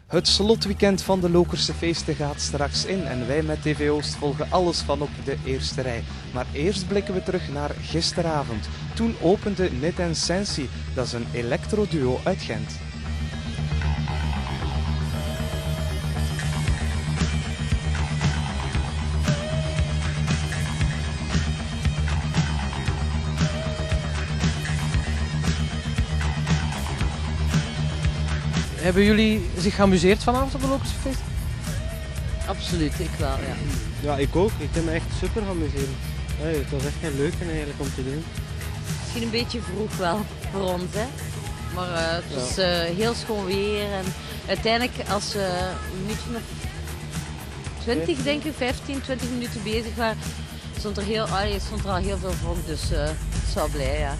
Het slotweekend van de Lokerse feesten gaat straks in en wij met TV Oost volgen alles van op de eerste rij. Maar eerst blikken we terug naar gisteravond. Toen opende Nit & Sensi, dat is een electroduo uit Gent. Hebben jullie zich geamuseerd vanavond op de Lokerse feest? Absoluut, ik wel, ja. Ja, ik ook. Ik heb me echt super geamuseerd. Ja, het was echt heel leuk eigenlijk om te doen. Misschien een beetje vroeg wel voor ons, hè. Maar het was heel schoon weer en uiteindelijk als we een minuutje of 20 denk ik, 15, 20 minuten bezig waren, stond er al heel veel volk, dus ik was wel blij, ja.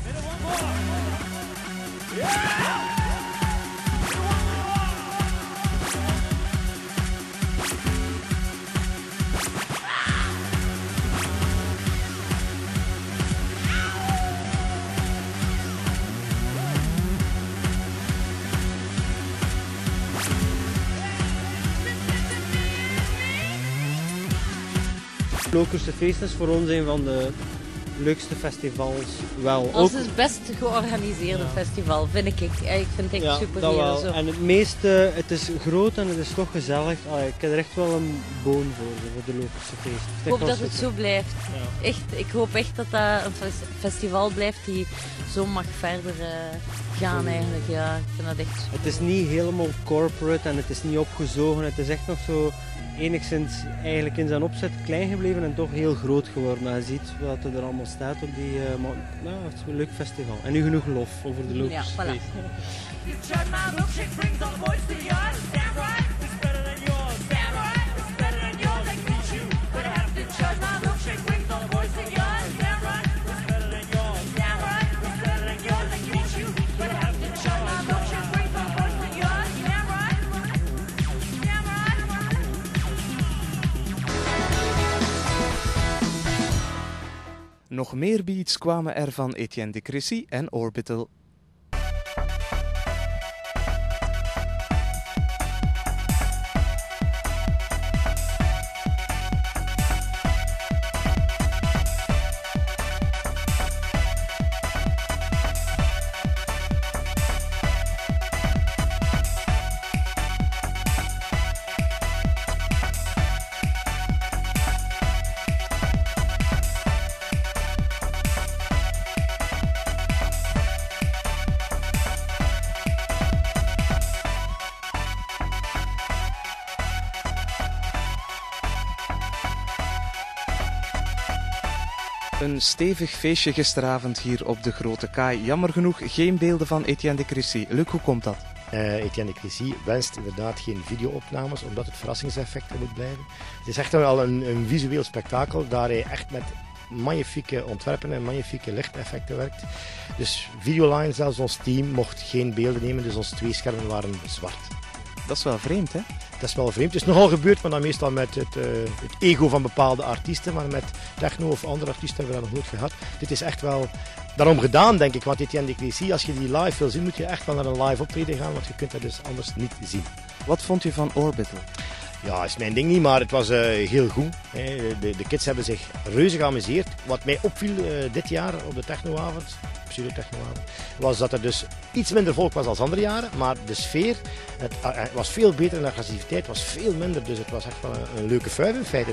Lokerse feest is voor ons een van de leukste festivals wel. Ons is het best georganiseerde festival, vind ik. Ik vind het echt super dat heel wel. zo. En het meeste, het is groot en het is toch gezellig. Ik heb er echt wel een boon voor de Lokerse feest. Ik hoop dat het zo blijft. Ja. Echt, ik hoop echt dat dat een festival blijft die zo mag verder gaan eigenlijk. Ja, ik vind dat echt super. Het is niet helemaal corporate en het is niet opgezogen. Het is echt nog zo enigszins eigenlijk in zijn opzet klein gebleven en toch heel groot geworden. Je ziet wat er allemaal staat op die... het is een leuk festival. En nu genoeg lof over de Lokerse Ja, voilà. feest. Nog meer beats kwamen er van Etienne de Crécy en Orbital. Een stevig feestje gisteravond hier op de Grote Kaai. Jammer genoeg geen beelden van Etienne de Crécy. Luc, hoe komt dat? Etienne de Crécy wenst inderdaad geen video-opnames, omdat het verrassingseffect moet blijven. Het is echt wel een visueel spektakel, daar hij echt met magnifieke ontwerpen en magnifieke lichteffecten werkt. Dus Videoline, zelfs ons team, mocht geen beelden nemen, dus onze 2 schermen waren zwart. Dat is wel vreemd, hè? Dat is wel vreemd. Het is nogal gebeurd, maar dan meestal met het ego van bepaalde artiesten. Maar met techno of andere artiesten hebben we dat nog nooit gehad. Dit is echt wel daarom gedaan, denk ik. Want Etienne de Crécy, als je die live wil zien, moet je echt wel naar een live optreden gaan. Want je kunt dat dus anders niet zien. Wat vond je van Orbital? Ja, is mijn ding niet, maar het was heel goed. De kids hebben zich reuze geamuseerd. Wat mij opviel dit jaar op de technoavond, pseudo-technoavond, was dat er dus iets minder volk was dan andere jaren. Maar de sfeer het was veel beter en de agressiviteit was veel minder. Dus het was echt wel een leuke fuif in feite.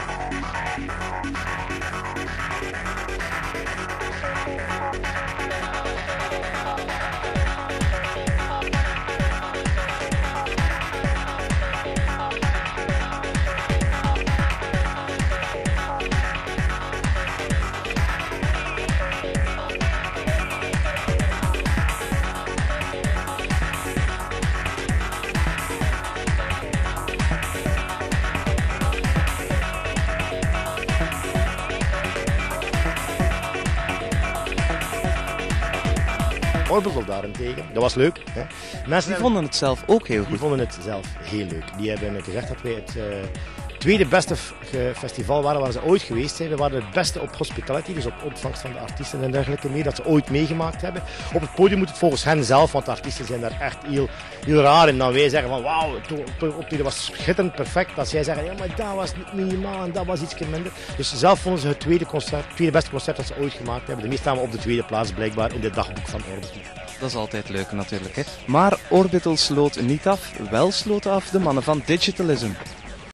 Orbital daarentegen, dat was leuk. Hè. Mensen die vonden het zelf ook heel Die goed. vonden het zelf heel leuk. Die hebben gezegd dat wij het tweede beste festival waren waar ze ooit geweest zijn. We waren het beste op hospitality, dus op ontvangst van de artiesten en dergelijke meer, dat ze ooit meegemaakt hebben. Op het podium moet het volgens hen zelf, want de artiesten zijn daar echt heel raar in. Dan wij zeggen van wauw, het optreden was schitterend, perfect. Dat zij zeggen, ja maar dat was niet minimaal en dat was iets minder. Dus zelf vonden ze het tweede beste concert dat ze ooit gemaakt hebben. De meeste staan we op de tweede plaats blijkbaar in het dagboek van Orbital. Dat is altijd leuk natuurlijk. Hè? Maar Orbital sloot niet af, wel sloten af de mannen van Digitalism.